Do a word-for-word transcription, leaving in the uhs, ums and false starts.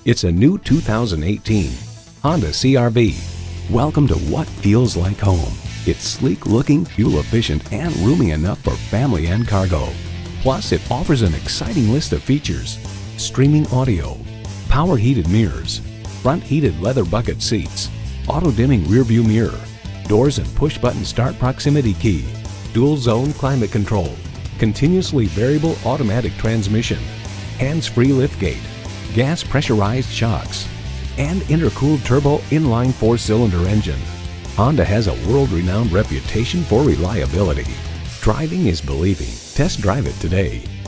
It's a new two thousand eighteen Honda C R V. Welcome to what feels like home. It's sleek looking, fuel efficient, and roomy enough for family and cargo. Plus, it offers an exciting list of features: streaming audio, power heated mirrors, front heated leather bucket seats, auto dimming rear view mirror, doors and push button start proximity key, dual zone climate control, continuously variable automatic transmission, hands-free liftgate, gas pressurized shocks, and intercooled turbo inline four-cylinder engine. Honda has a world-renowned reputation for reliability. Driving is believing. Test drive it today.